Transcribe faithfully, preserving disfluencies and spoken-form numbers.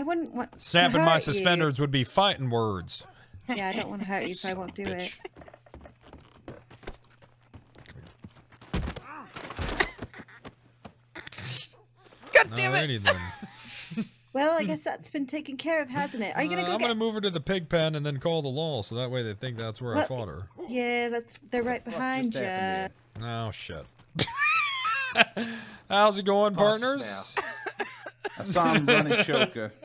I wouldn't want Snapping to hurt my you. suspenders would be fighting words. Yeah, I don't want to hurt you, so I won't do Bitch. it. God damn it! Alrighty then. Well, I guess that's been taken care of, hasn't it? Are you gonna Uh, go I'm get? gonna move her to the pig pen and then call the law, so that way they think that's where I Well, fought her. Yeah, that's they're right behind just you. happened Oh shit. How's it going, Oh, just partners? I saw him run and choke her.